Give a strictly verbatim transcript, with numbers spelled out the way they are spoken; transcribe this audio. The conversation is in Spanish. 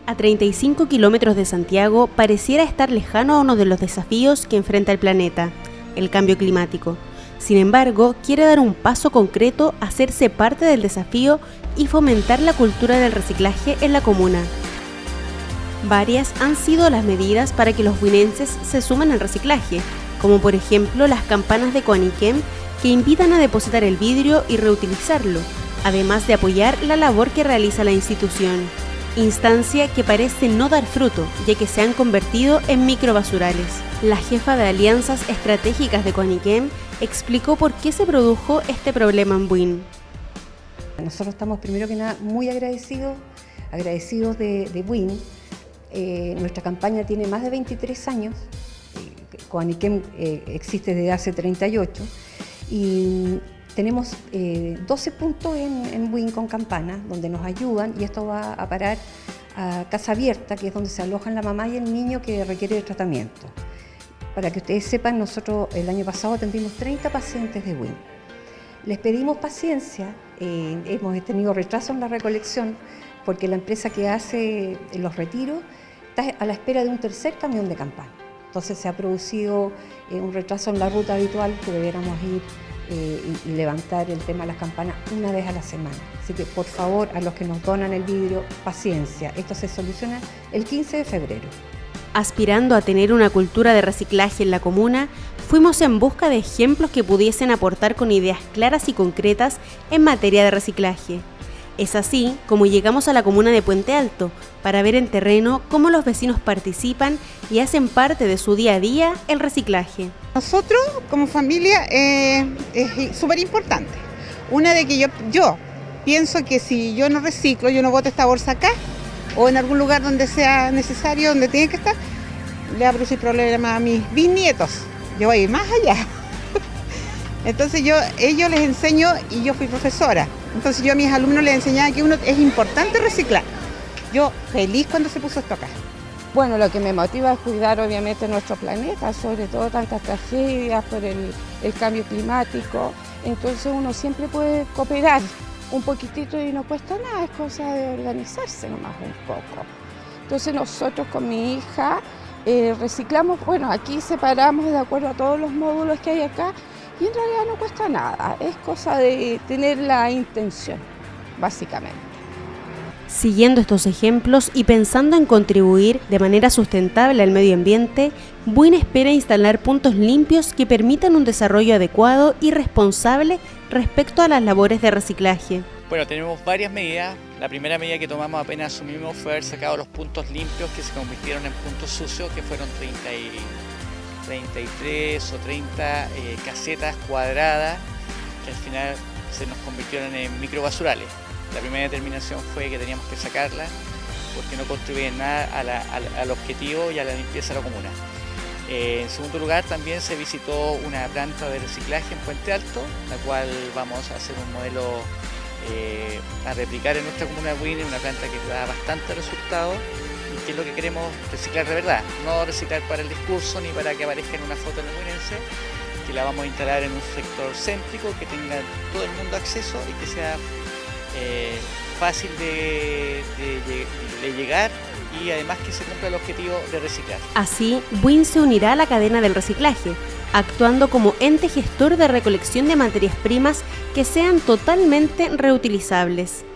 A treinta y cinco kilómetros de Santiago, pareciera estar lejano a uno de los desafíos que enfrenta el planeta, el cambio climático. Sin embargo, quiere dar un paso concreto, hacerse parte del desafío y fomentar la cultura del reciclaje en la comuna. Varias han sido las medidas para que los buinenses se sumen al reciclaje, como por ejemplo las campanas de Coaniquem que invitan a depositar el vidrio y reutilizarlo, además de apoyar la labor que realiza la institución. Instancia que parece no dar fruto, ya que se han convertido en microbasurales. La jefa de Alianzas Estratégicas de Coaniquem explicó por qué se produjo este problema en Buin. Nosotros estamos primero que nada muy agradecidos, agradecidos de, de Buin. Eh, nuestra campaña tiene más de veintitrés años, Coaniquem eh, existe desde hace treinta y ocho y tenemos eh, doce puntos en, en Buin con campanas donde nos ayudan, y esto va a parar a Casa Abierta, que es donde se alojan la mamá y el niño que requiere de tratamiento. Para que ustedes sepan, nosotros el año pasado atendimos treinta pacientes de Buin. Les pedimos paciencia, eh, hemos tenido retraso en la recolección porque la empresa que hace los retiros está a la espera de un tercer camión de campana. Entonces se ha producido eh, un retraso en la ruta habitual que debiéramos ir eh, y, y levantar el tema de las campanas una vez a la semana. Así que por favor, a los que nos donan el vidrio, paciencia. Esto se soluciona el quince de febrero. Aspirando a tener una cultura de reciclaje en la comuna, fuimos en busca de ejemplos que pudiesen aportar con ideas claras y concretas en materia de reciclaje. Es así como llegamos a la comuna de Puente Alto para ver en terreno cómo los vecinos participan y hacen parte de su día a día el reciclaje. Nosotros como familia eh, es súper importante. Una de que yo, yo pienso que si yo no reciclo, yo no boto esta bolsa acá o en algún lugar donde sea necesario, donde tiene que estar, le va a producir problemas a mis bisnietos. Yo voy a ir más allá. Entonces yo, ellos les enseño, y yo fui profesora, entonces yo a mis alumnos les enseñaba que uno es importante reciclar. Yo feliz cuando se puso esto acá. Bueno, lo que me motiva es cuidar obviamente nuestro planeta, sobre todo tantas tragedias por el, el cambio climático. Entonces uno siempre puede cooperar un poquitito y no cuesta nada, es cosa de organizarse nomás un poco. Entonces nosotros con mi hija eh, reciclamos, bueno, aquí separamos de acuerdo a todos los módulos que hay acá, y en realidad no cuesta nada, es cosa de tener la intención, básicamente. Siguiendo estos ejemplos y pensando en contribuir de manera sustentable al medio ambiente, Buin espera instalar puntos limpios que permitan un desarrollo adecuado y responsable respecto a las labores de reciclaje. Bueno, tenemos varias medidas. La primera medida que tomamos apenas asumimos fue haber sacado los puntos limpios que se convirtieron en puntos sucios, que fueron treinta y treinta y tres o treinta eh, casetas cuadradas que al final se nos convirtieron en microbasurales. La primera determinación fue que teníamos que sacarlas porque no contribuyen nada a la, a, al objetivo y a la limpieza de la comuna. Eh, en segundo lugar, también se visitó una planta de reciclaje en Puente Alto, la cual vamos a hacer un modelo eh, a replicar en nuestra comuna de Buin, una planta que da bastante resultado. Y que es lo que queremos, reciclar de verdad, no reciclar para el discurso ni para que aparezca en una foto en el buinense, que la vamos a instalar en un sector céntrico, que tenga todo el mundo acceso y que sea eh, fácil de, de, de llegar, y además que se cumpla el objetivo de reciclar. Así, Buin se unirá a la cadena del reciclaje, actuando como ente gestor de recolección de materias primas que sean totalmente reutilizables.